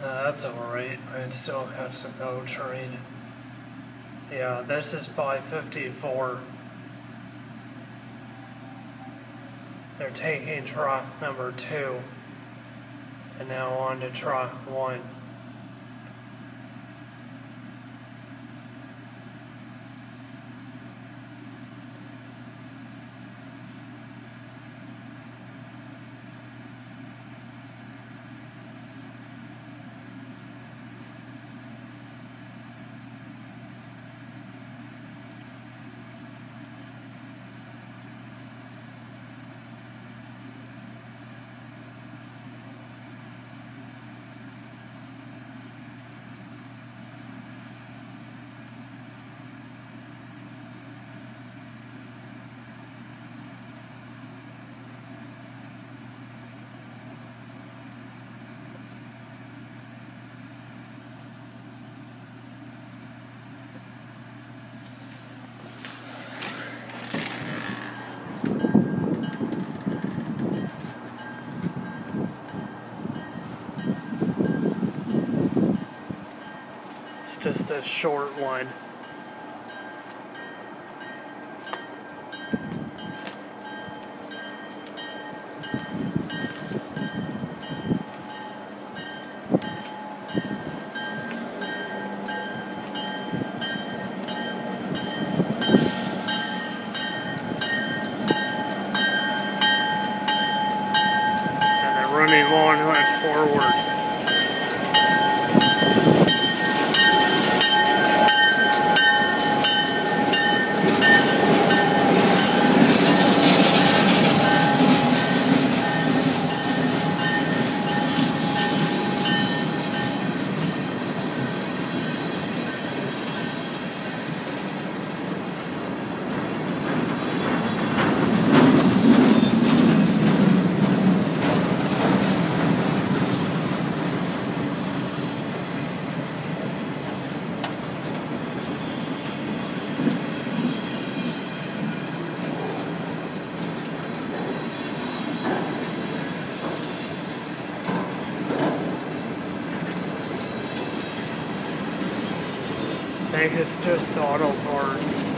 That's alright. I still have some no trade. Yeah, this is 554. They're taking truck number 2 and now on to truck 1. It's just a short one. And they're running long and forward. I think it's just auto parts.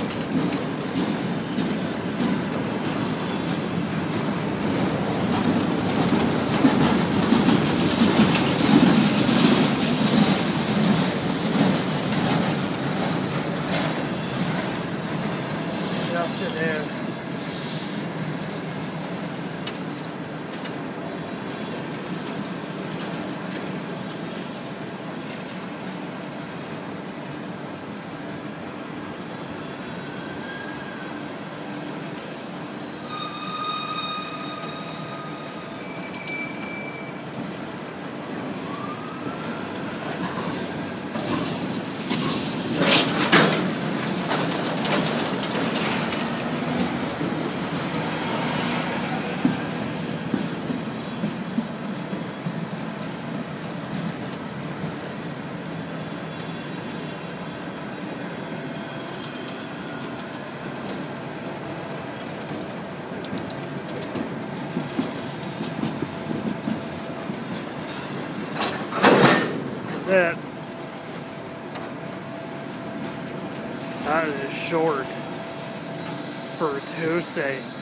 Yes, it is. It. That is short for a Tuesday.